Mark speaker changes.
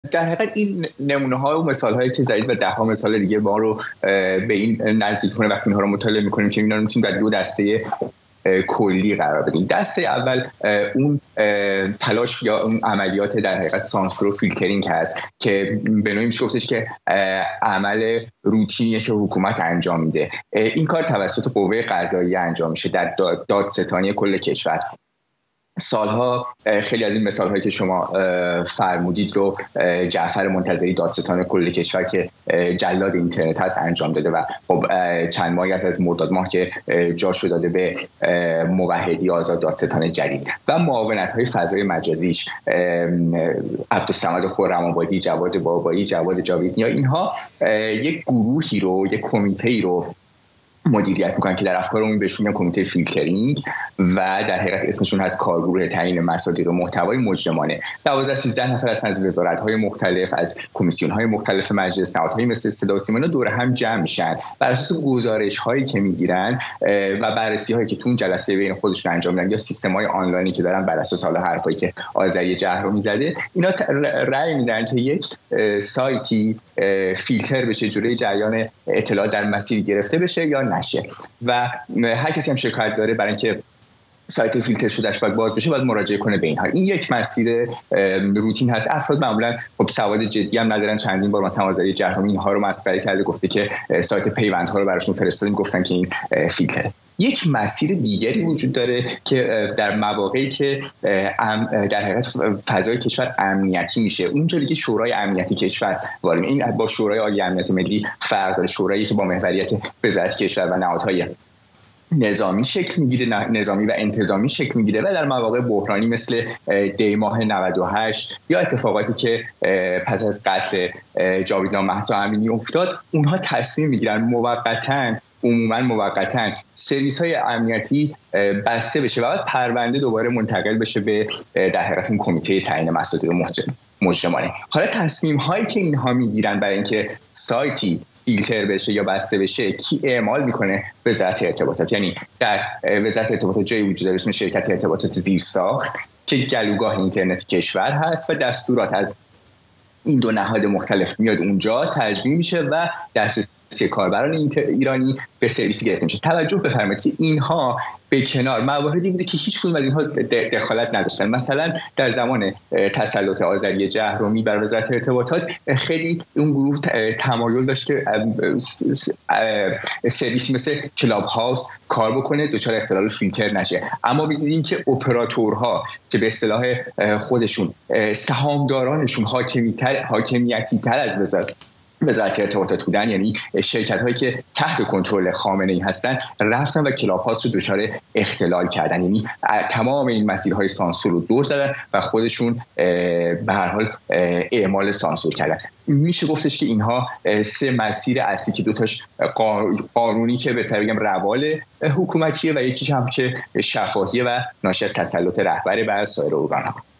Speaker 1: در حقیقت این نمونه ها و مثال هایی که زدید و ده ها مثال دیگه ما رو به این نزدیک کنه وقتی اینها رو مطالعه میکنیم که اینا رو میتونیم در دو دسته کلی قرار بدیم. دسته اول اون تلاش یا اون عملیات در حقیقت سانسور و فیلترینگ هست که به نوعی میشه گفتش که عمل روتینیه که حکومت انجام میده. این کار توسط قوه قضاییه انجام میشه در دادستانی کل کشور. سالها خیلی از این مثال‌هایی که شما فرمودید رو جعفر منتظری دادستان کل کشور که جلاد اینترنت هست انجام داده و خب چند ماهی از مرداد ماه که جاشو داده به موحدی آزاد دادستان جدید و معاونت‌های فضای مجازیش عبدالصمد خرم‌آبادی، جواد بابایی، جواد جاویدنیا، اینها یک گروهی رو، یک کمیته‌ای رو مدیریت میکنن که در افکار عمومی بهشون میگن کمیته فیلترینگ و در حقیقت اسمشون هست کارگروه تعیین مصادیق و محتوای مجرمانه. 12-13 نفر از وزارت‌های مختلف، از کمیسیون‌های مختلف مجلس، نهادهای مثل صدا و سیما دور هم جمع میشن بر اساس گزارش‌هایی که میگیرن و بررسی‌هایی که تو اون جلسه بین خودشون انجام میدن یا سیستم‌های آنلاینی که دارن بر اساس حالا حرفایی که آذری جهرمی زده، اینا رأی میدن که یک سایتی فیلتر بشه، جلوی جریان اطلاعات در مسیر گرفته بشه یا نشه و هر کسی هم شکایت داره برای اینکه سایت فیلتر شدهش باید باز بشه باید مراجعه کنه به اینها. این یک مسیر روتین هست. افراد معمولا خب سواد جدی هم ندارن. چندین بار مثلا آذری جهرمی اینها رو مسخره کرده، گفته که سایت پیوندها رو براشون فرستادیم گفتن که این فیلتره. یک مسیر دیگری وجود داره که در مواقعی که در حقیقت فضای کشور امنیتی میشه، اونجا دیگه شورای امنیتی کشور وارد. این با شورای عالی امنیت ملی فرق داره. شورایی که با محوریت وزارت کشور و نهادهای نظامی شکل میگیره، نظامی و انتظامی شکل میگیره و در مواقع بحرانی مثل دی ماه 98 یا اتفاقاتی که پس از قتل جاویدنام مهسا امینی افتاد، اونها تصمیم میگیرن موقتا سرویس های امنیتی بسته بشه و بعد پرونده دوباره منتقل بشه به در حقیقت اون کمیته تعیین مصادیق مجرمانه. حالا تصمیم هایی که اینها میگیرن برای اینکه سایتی فیلتر بشه یا بسته بشه کی اعمال میکنه؟ وزارت ارتباطات. یعنی در وزارت ارتباطات جایی وجود داره اسم شرکت ارتباطات زیرساخت که گلوگاه اینترنت کشور هست و دستورات از این دو نهاد مختلف میاد اونجا تجمیع میشه و دسترسی کاربران ایرانی به سرویس گرفته میشه. توجه بفرمایید که اینها به کنار مواردی بوده که هیچ کدوم از اینها دخالت نداشتن. مثلا در زمان تسلط آذری جهرمی بر وزارت ارتباطات خیلی اون گروه تمایل داشت که سرویسی مثل کلاب هاوس کار بکنه، دچار اختلال فیلتر نشه. اما می‌دیدیم که اپراتورها که به اصطلاح خودشون سهامدارانشون حاکمیتی تر از وزارت ارتباطات بودن، یعنی شرکت هایی که تحت کنترل خامنه‌ای هستن، رفتن و کلاب هاوس رو دچار اختلال کردن. یعنی تمام این مسیرهای سانسور رو دور زدن و خودشون به هر حال اعمال سانسور کردن. میشه گفتش که اینها سه مسیر اصلی که دوتاش قانونی که بهتر بگم روال حکومتیه و یکیش هم که شفافیه و ناشی از تسلط رهبر بر سایر ارگان‌ها.